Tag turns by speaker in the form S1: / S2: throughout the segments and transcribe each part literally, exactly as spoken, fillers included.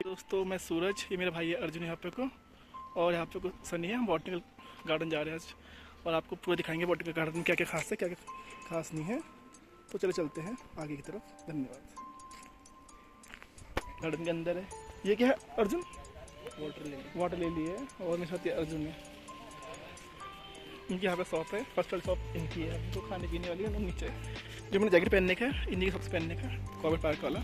S1: दोस्तों मैं सूरज, ये मेरा भाई है अर्जुन यहाँ पे को, और यहाँ पे को सनी है। हम बॉटनिकल गार्डन जा रहे हैं आज और आपको पूरा दिखाएंगे बॉटनिकल गार्डन में क्या क्या खास है, क्या क्या खास नहीं है। तो चले चलते हैं आगे की तरफ। धन्यवाद। गार्डन के अंदर है, ये क्या है Arjun? Water lily. Water lily है और मेरे साथ ये अर्जुन है। इनकी यहाँ पे शॉप है, फर्स्ट वाली शॉप इनकी है। तो खाने पीने वाली है नीचे, जो मैंने जैकेट पहनने का है इन्हीं के सबसे पहनने का, कॉर्बेट पार्क वाला।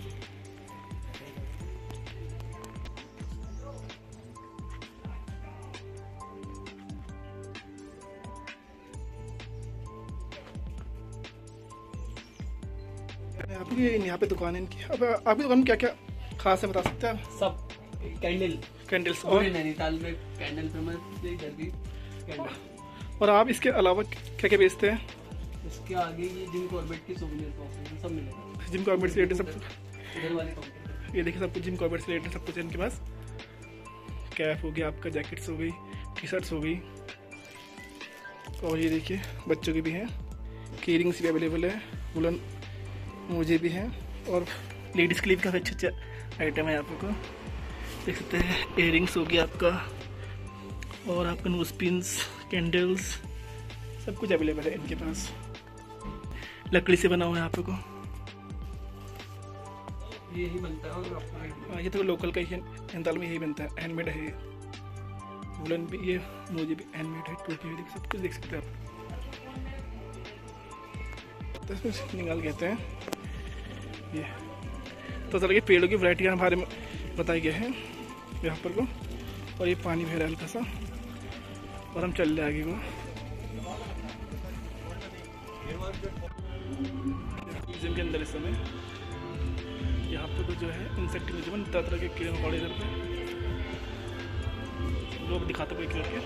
S1: आपकी यहाँ पे दुकान है इनकी। अब आपकी दुकान में क्या क्या खास है बता सकते हैं? सब
S2: कैंडल
S1: कैंडल्स और
S2: नैनीताल में कैंडल फेमस है, इधर भी कैंडल।
S1: और आप इसके अलावा क्या क्या बेचते हैं?
S2: इसके आगे ये जिम कॉर्बेट की सोवेनियर शॉप है, सब मिलेगा।
S1: जिम कॉर्बेट से रिलेटेड सब
S2: इधर वाले काउंटर,
S1: ये देखिए सब कुछ जिम कॉर्बेट से रिलेटेड सब कुछ है इनके पास। कैप हो गया आपका, जैकेट्स हो गई, टी शर्ट्स हो गई, और ये देखिए बच्चों की भी हैं, की रिंग्स भी अवेलेबल है, वुलन मुझे भी है, और लेडीज़ के लिए भी काफ़ी अच्छे अच्छे आइटम है। आपको देख सकते हैं, इयर रिंग्स हो गया आपका, और आपका नोज पिन्स, कैंडल्स, सब कुछ अवेलेबल है इनके पास। लकड़ी से बना हुआ है आपको,
S2: ये ही बनता है। और अपना
S1: ये तो लोकल का ही है, नैनीताल में यही बनता है, हैंडमेड है। वुलन भी, ये मुझे भी हैंडमेड है, टोपी भी सब कुछ देख सकते हैं आप। तो इसमें निकाल कहते हैं ये। तो तरह के पेड़ों की वैरायटी के बारे में बताया गया है यहाँ पर को, और ये पानी बह रहा है हल्का सा, और हम चल रहे आगे को। म्यूजियम के अंदर इस समय यहाँ पर जो है इंसेक्ट म्यूजियम, तरह तरह के कीड़े मकोड़े इधर पे लोग दिखाते कोई करके।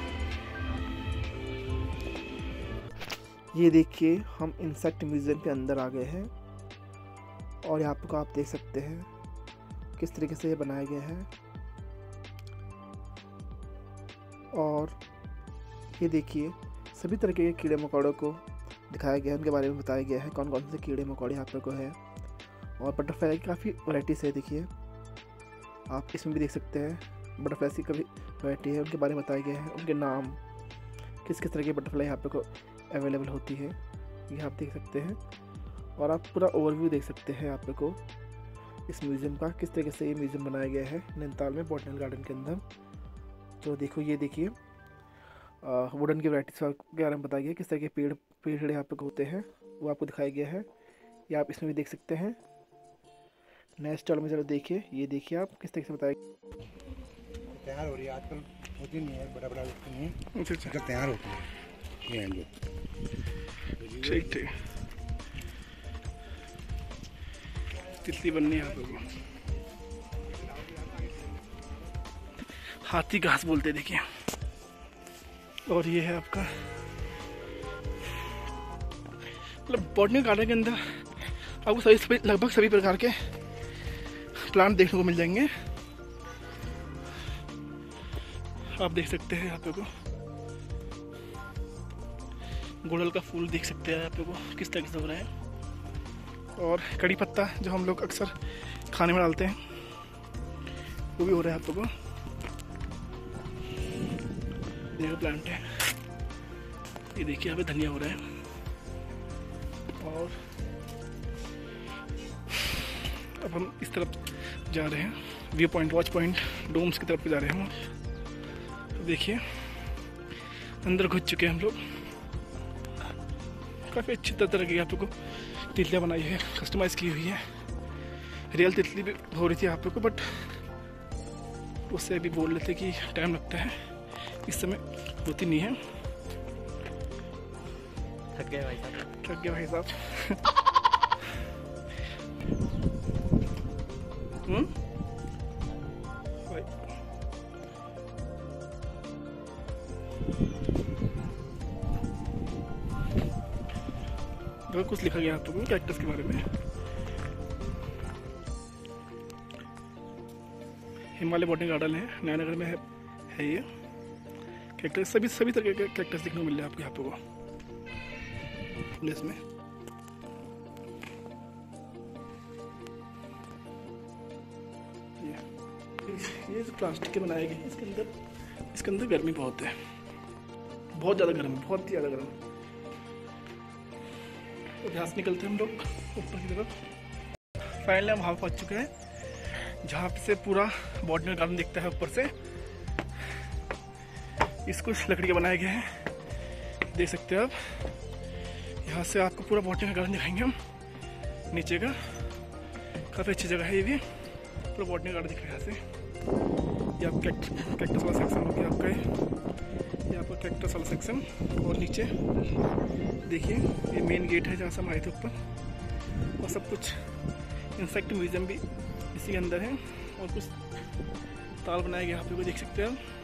S1: ये देखिए हम इंसेक्ट म्यूजियम के अंदर आ गए हैं, और यहाँ पर आप देख सकते हैं किस तरीके से ये बनाया गया है। और ये देखिए सभी तरह के कीड़े मकोड़ों को दिखाया गया है, उनके बारे में बताया गया है कौन कौन से कीड़े मकोड़े यहाँ पर को है। और बटरफ्लाई की काफ़ी वैराइटीज़ है, देखिए आप इसमें भी देख सकते हैं बटरफ्लाई की काफ़ी वैराइटी है, उनके बारे में बताया गया है, उनके नाम, किस किस तरह की बटरफ्लाई यहाँ पे को अवेलेबल होती है, ये आप देख सकते हैं। और आप पूरा ओवरव्यू देख सकते हैं यहाँ पे को इस म्यूज़ियम का, किस तरीके से ये म्यूज़ियम बनाया गया है नैनीताल में बॉटनिकल गार्डन के अंदर। तो देखो ये देखिए वुडन की वैराइटीज के बारे में बताया गया, किस तरह के पेड़ पेड़ यहाँ पे होते हैं वो आपको दिखाया गया है। ये आप इसमें भी देख सकते हैं। नेक्स्ट स्टॉल में चलो देखिए, ये देखिए आप किस तरह से बताया
S3: तैयार हो रही है आजकल, होती नहीं है, बड़ा बड़ा नहीं है।
S1: अच्छा अच्छा,
S3: जब तैयार होती है ये लोग।
S1: ठीक ठीक। तितली बननी है आपको, हाथी घास बोलते देखिए। और ये है आपका मतलब बॉटनिकल गार्डन के अंदर आपको सभी सभी लगभग सभी प्रकार के प्लांट देखने को मिल जाएंगे। आप देख सकते हैं यहाँ पे को गुड़हल का फूल देख सकते हैं यहाँ पे को किस तरह से हो रहा है, और कड़ी पत्ता जो हम लोग अक्सर खाने में डालते हैं वो भी हो रहा है आप लोगों को। ये प्लांट है, ये देखिए यहाँ पे धनिया हो रहा है। और अब हम इस तरफ जा रहे हैं, व्यू पॉइंट, वॉच पॉइंट, डोम्स की तरफ जा रहे हैं हम। देखिए अंदर घुस चुके हैं हम लोग। काफ़ी अच्छी तरह की आप लोग को तितलियाँ बनाई है, कस्टमाइज़ की हुई है। रियल तितली भी हो रही थी आप लोग को, बट उससे अभी बोल रहे थे कि टाइम लगता है, इस समय होती नहीं है।
S2: थक गए भाई साहब,
S1: थक गए भाई साहब। हम्म तो कुछ लिखा गया आपको कैक्टस के बारे में। हिमालय बॉटनिकल गार्डन है, नयानगर में है, है ये कैक्टस। सभी सभी तरह के कैक्टस देखने को मिल रहे हैं आपको यहाँ पे प्लेस में। ये ये जो प्लास्टिक के बनाए गए हैं इसके अंदर इसके अंदर गर्मी बहुत है, बहुत ज़्यादा गर्म है, बहुत ही ज़्यादा गर्म। तो यहाँ से निकलते हैं हम लोग ऊपर की तरफ। फाइनली हम वहाँ पहुँच चुके हैं जहाँ से पूरा बॉटनिकल गार्डन दिखता है ऊपर से। इसको लकड़ी के बनाए गए हैं, देख सकते हैं आप। यहाँ से आपको पूरा बॉटनिकल गार्डन दिखाएंगे हम नीचे का। काफ़ी अच्छी जगह है ये भी, पूरा बॉटनिकल गार्डन दिख रहा है यहाँ से। ये आप कैक्ट कैक्टस वाला सेक्शन हो गया आपका, ये आपका कैक्टस वाला सेक्शन। और नीचे देखिए ये मेन गेट है जहाँ से हम आए थे ऊपर। और सब कुछ इंसेक्ट म्यूजियम भी इसी के अंदर है। और कुछ ताल बनाया गया यहाँ पे, देख सकते हैं आप।